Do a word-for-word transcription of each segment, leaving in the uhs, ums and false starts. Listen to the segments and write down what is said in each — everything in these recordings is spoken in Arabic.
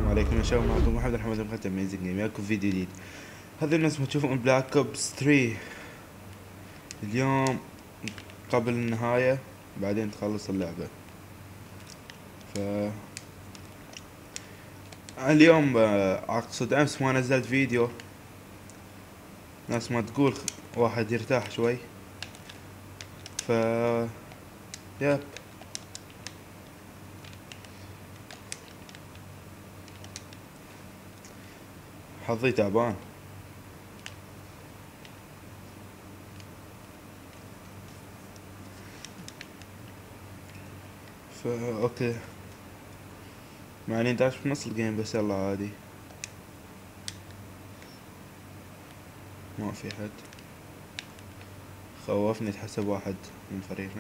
السلام عليكم يا شباب، معكم محمد الحمد من قناة اميزنج جيم. ياكم فيديو جديد. هذه الناس ما تشوفون بلاك اوبس ثري اليوم قبل النهاية، بعدين تخلص اللعبة. ف اليوم آه، اقصد امس ما نزلت فيديو. ناس ما تقول واحد يرتاح شوي. ف ياب حظي تعبان. ف اوكي، مع اني داش في نص الجيم بس يلا عادي، ما في حد خوفني تحسب واحد من فريقنا.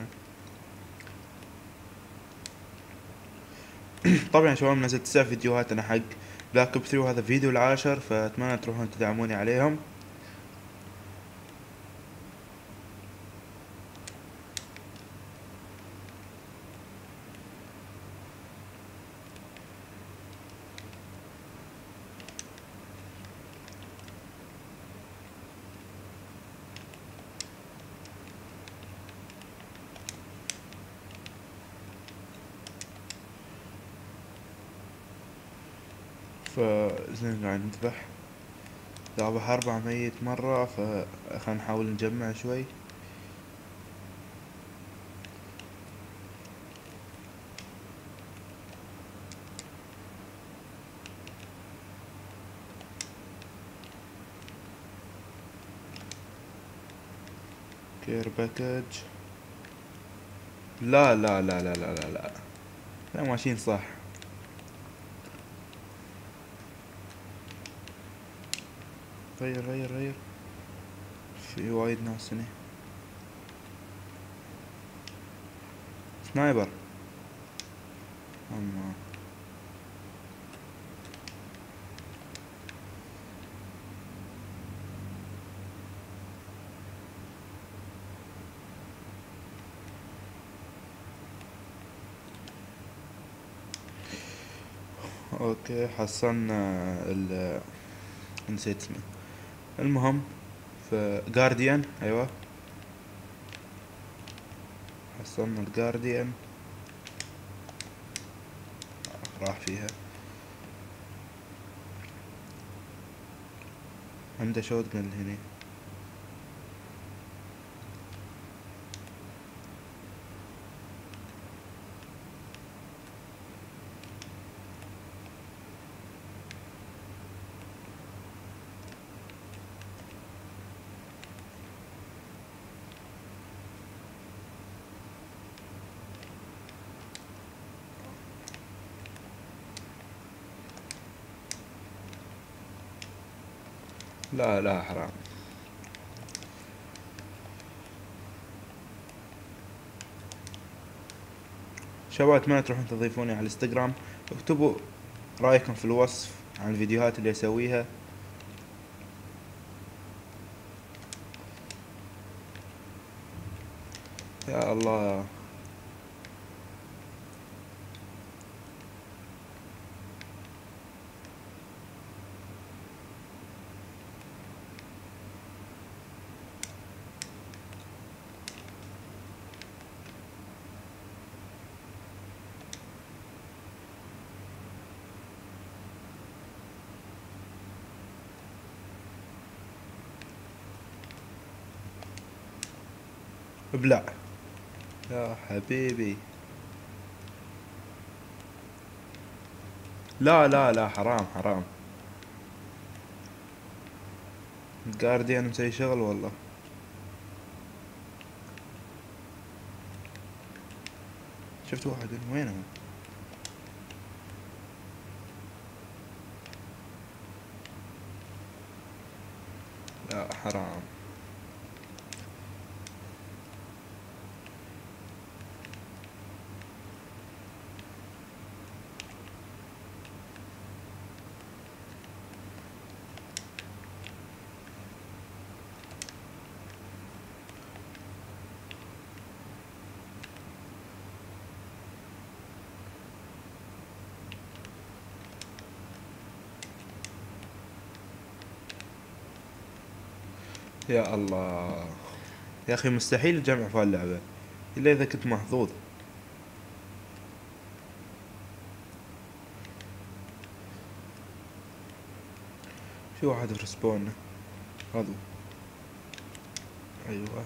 طبعا يا شباب نزلت تسع فيديوهات انا حق بلاك اوب ثري، وهذا فيديو العاشر، فاتمنى تروحون تدعموني عليهم. فزين قاعد نذبح، ذابح أربع ميت مرة، فخلنا نحاول نجمع شوي. كير باكج. لا لا لا لا لا لا لا لا، ماشيين صح. غير غير غير، في وايد ناس هنا. سنايبر. اما اوكي، حصلنا ال نسيت اسمه. المهم، في جارديان، ايوه حصلنا الجارديان، راح فيها. عنده شوت جن هنا. لا لا حرام. شباب اتمنى تروحون تضيفوني على الانستغرام، اكتبوا رايكم في الوصف عن الفيديوهات اللي اسويها. يا الله. ابلع يا حبيبي. لا لا لا، حرام حرام. الجارديان مسوي شغل والله. شفت واحد وينه؟ لا حرام. يا الله يا اخي مستحيل الجمع في اللعبة الا اذا كنت محظوظ. في واحد في رسبون هذا. ايوه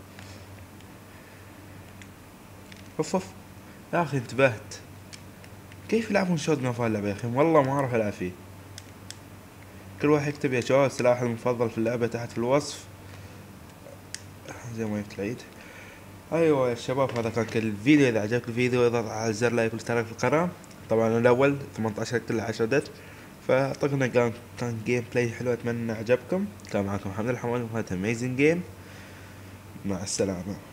اوف اوف يا اخي انتبهت. كيف يلعبون شوت جان في اللعبة يا اخي؟ والله ما اعرف العب فيه. كل واحد يكتب يا شباب سلاحه المفضل في اللعبة تحت في الوصف زي ما يفتح العيد. ايوه يا شباب هذا كان كل الفيديو. اذا عجبك الفيديو اضغط على زر لايك واشتراك في القناة. طبعا أنا الاول ثمانية عشر كل عشرة دت. فاعتقد كان كان جيم بلاي حلو. اتمنى عجبكم. كان معكم محمد الحمد وهذا اميزنج جيم. مع السلامة.